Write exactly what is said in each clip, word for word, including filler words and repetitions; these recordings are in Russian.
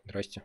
Здрасте.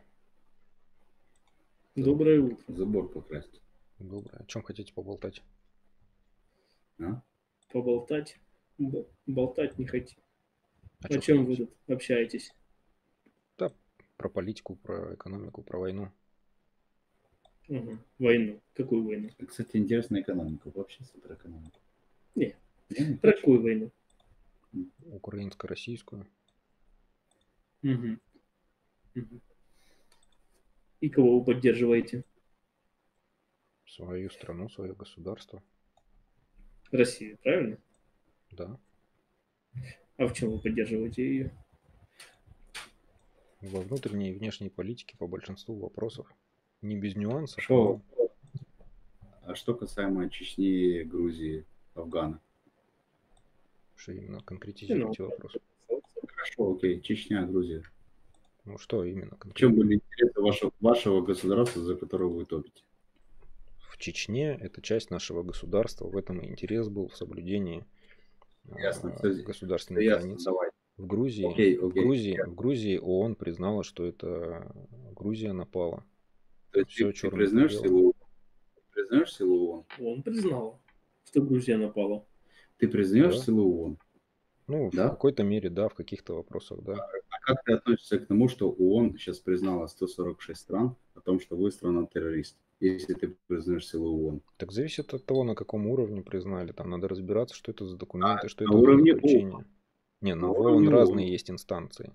Доброе утро. Забор покрасить. Доброе. О чем хотите поболтать? А? Поболтать? Б- болтать не хотите. О О чем чем вы хотите? тут общаетесь? Да, про политику, про экономику, про войну. Ага. Войну. Какую войну? Кстати, интересная экономика. Вообще про экономику. Не. Я не Про хочу. какую войну? Украинско-российскую. Мгм. Мгм. И кого вы поддерживаете? Свою страну, свое государство. Россию, правильно? Да. А в чем вы поддерживаете ее? Во внутренней и внешней политике по большинству вопросов. Не без нюансов, Шо? но А что касаемо Чечни, Грузии, Афгана? что именно Ну, конкретизируйте вопрос. Хорошо, окей. Чечня, Грузия. Ну что именно В чем конкретно? были интересы вашего, вашего государства, за которого вы топите? В Чечне это часть нашего государства. В этом и интерес был в соблюдении Ясно. а, Все, все государственной ясно. границы. Давай. В Грузии, Окей, в окей. Грузии, в Грузии ООН признала, что это Грузия напала. То есть Все ты, ты черным по признаешь белому. силу, признаешь силу ООН? Он признал, что Грузия напала. Ты признаешь Да. силу ООН? Ну, в Да? какой-то мере, да, в каких-то вопросах, да. А как ты относишься к тому, что ООН сейчас признала сто сорок шесть стран о том, что вы страна-террорист, если ты признаешь силу ООН? Так зависит от того, на каком уровне признали. Там надо разбираться, что это за документы, что На это за уровне заключение. ООН. Не, На на уровне ООН разные ООН. есть инстанции.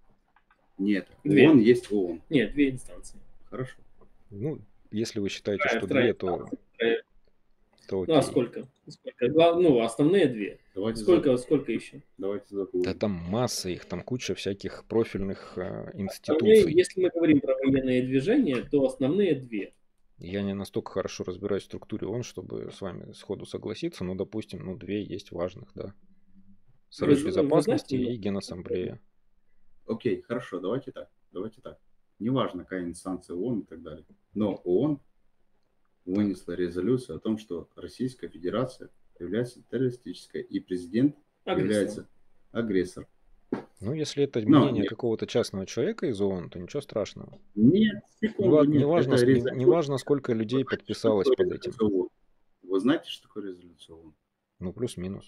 Нет, Две. ООН есть ООН. Нет, две инстанции. Хорошо. Ну, если вы считаете, Вторая, что вторая две, то, инстанция, вторая. то Ну а окей. сколько? Сколько? Гла- Ну, основные две. Давайте Сколько, за- сколько еще? Давайте Да закроем. там масса их, там куча всяких профильных э, Основные, институций. если мы говорим про военные движения, то основные две. Я не настолько хорошо разбираюсь в структуре ООН, чтобы с вами сходу согласиться, но, допустим, ну, две есть важных, да. Совет Вы- вы Безопасности знаете, и Генассамблея. Окей, хорошо, давайте так. Давайте так. Неважно, какая инстанция ООН и так далее. Но ООН вынесла резолюцию о том, что Российская Федерация является террористической, и президент агрессор. является агрессором. Ну, если это Но мнение нет, какого-то частного человека из ООН, то ничего страшного. нет, Не, секунду, ва- нет. не важно, Это с- не, резолюция. не важно, сколько Вы людей знаете, что подписалось такое под этим. резолюция ООН? Вы знаете, что такое резолюция ООН? Ну, плюс-минус.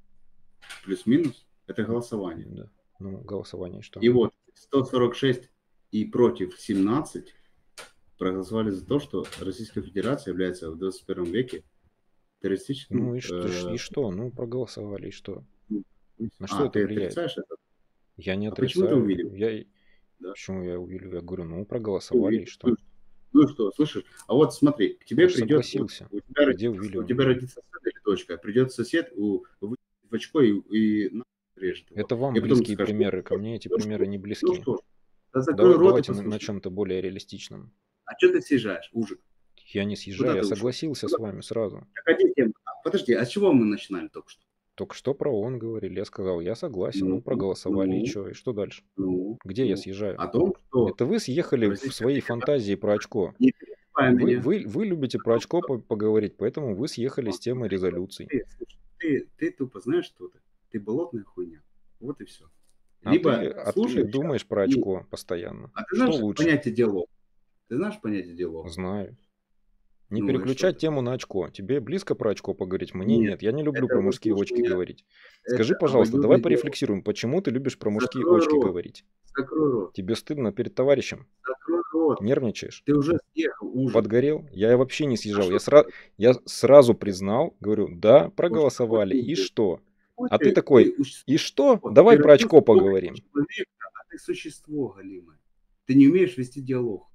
Плюс-минус? Это голосование. Да. Ну, голосование что? И вот сто сорок шесть и против семнадцать проголосовали за то, что Российская Федерация является в двадцать первом веке террористическим... Ну и что, э, и что? Ну, проголосовали, и что? На А, что это ты влияет? отрицаешь это? Я не А почему ты отрицаю. увидел? Я... и- Да. Почему я увидел? Я говорю, ну, Ты проголосовали, и увидел. что? Ну и что, слышишь? А вот смотри, к тебе Я же придет... вот согласился. у, тебя Где родится, увидел? у тебя родится сын или дочка, придет сосед, у, выйдет в очко и, и на- режет его. Это вам И потом близкие скажешь, примеры, ну, ко что ж, мне эти ну примеры что, не ну близки. что ж, да закрой Давай- рот и Давайте на, на послушай. чем-то более реалистичном. А что ты съезжаешь, ужик? Я не съезжаю, Куда я ты ушел? согласился с Куда? вами сразу. Так, один тем- а, Подожди, а с чего мы начинали только что? Только что про ООН говорили. Я сказал, я согласен, ну, Ну, проголосовали, и ну, что? И что дальше? ну, Где я ну. съезжаю? О том, что Это вы съехали в Российская своей Федерация... фантазии про очко. Не перебивай Вы, меня. вы, вы любите про очко по- поговорить, поэтому вы съехали с темы Смотри, резолюций. Ты, слушай, ты, ты тупо знаешь что-то. Ты болотная хуйня. Вот и все. А Либо ты, а ты слушаешь, думаешь про и... очко постоянно. А ты Что знаешь лучше? понятие диалог? Ты знаешь понятие диалог? Знаю. Не Ну и что переключать ты? тему на очко. Тебе близко про очко поговорить? Мне Нет, нет. Я не люблю это про мужские выслушай очки меня. говорить. Скажи, Это пожалуйста, давай обоюдный диалог. порефлексируем. Почему ты любишь про мужские Закрой очки рот. говорить? Закрой рот. Тебе стыдно перед товарищем? Закрой рот. Нервничаешь? Ты уже съехал, ужин. Подгорел? Я вообще не А съезжал. что Я, ты сра... делаешь? я сразу признал, говорю, да, Боже, проголосовали. какой ты И ублюдок. что? Какой А ты ты, такой, ты уж- и что? вот, Давай ты про родился очко в доме поговорим. человека, а ты существо галимое. Ты не умеешь вести диалог.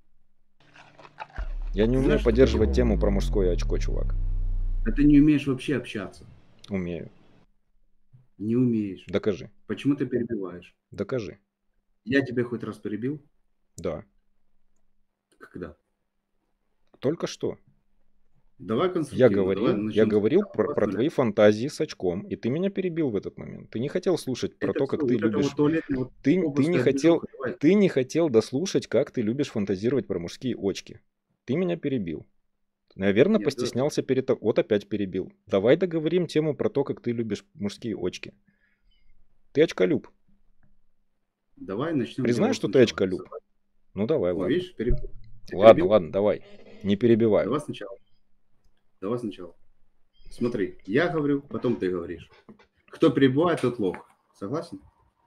Я не Ты умею знаешь, что поддерживать такое? тему про мужское очко, чувак. Да ты не умеешь вообще общаться. Умею. Не умеешь. Докажи. Почему ты перебиваешь? Докажи. Я тебя хоть раз перебил? Да. Когда? Только что. Давай Я конструктивно. Давай говорил, я начнем говорил с про, про нуля. твои фантазии с очком, и ты меня перебил в этот момент. Ты не хотел слушать про Это то, все, как ты вот это любишь. вот туалетная вот Ты, ты, не обувская хотел, движуха. Давай. ты не хотел дослушать, как ты любишь фантазировать про мужские очки. Ты меня перебил. Наверное, Нет, да, постеснялся перед... то- Вот опять перебил. Давай договорим тему про то, как ты любишь мужские очки. Ты очколюб. давай начнем Признай, диалог что ты сначала. очколюб. Ну давай, О, ладно. видишь, перебил. Ты Ладно, перебил? ладно, давай. Не перебивай. Давай сначала. Давай сначала. Смотри, я говорю, потом ты говоришь. Кто перебивает, тот лох. Согласен?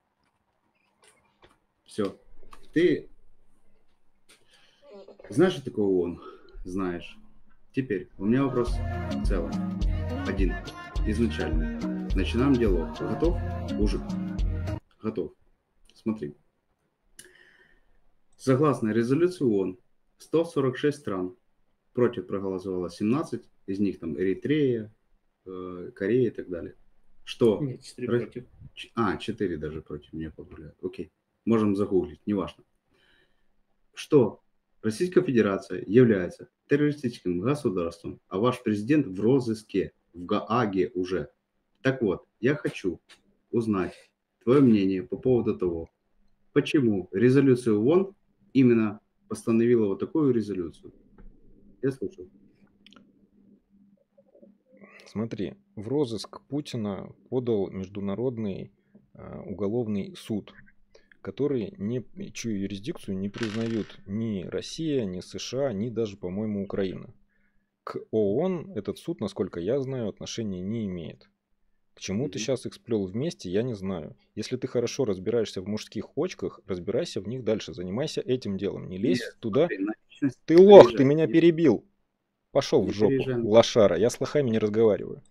Все. Ты знаешь, что такое ООН? Знаешь. Теперь у меня вопрос в целом. Один. Изначально. Начинаем диалог. Готов? Мужик. Готов. Смотри. Согласно резолюции ООН, сто сорок шесть стран против проголосовало семнадцать, из них там Эритрея, э, Корея и так далее. Что? Нет, четыре Ро- против. Ч- А, четыре даже против меня позволяют. Окей. Можем загуглить, неважно. Что Российская Федерация является террористическим государством, а ваш президент в розыске, в Гааге уже. Так вот, я хочу узнать твое мнение по поводу того, почему резолюция ООН именно постановила вот такую резолюцию. Я слушаю. Смотри, в розыск Путина подал Международный э, уголовный суд, который не, чью юрисдикцию не признают ни Россия, ни США, ни даже, по-моему, Украина. К ООН этот суд, насколько я знаю, отношения не имеет. К чему ты Мгм. сейчас их сплел вместе, я не знаю. Если ты хорошо разбираешься в мужских очках, разбирайся в них дальше, занимайся этим делом. Не лезь Нет, туда. смотри, на личность Ты лох, переезжай. ты меня Не- перебил. Пошел в не жопу, переезжай на- лошара. Я с лохами не разговариваю.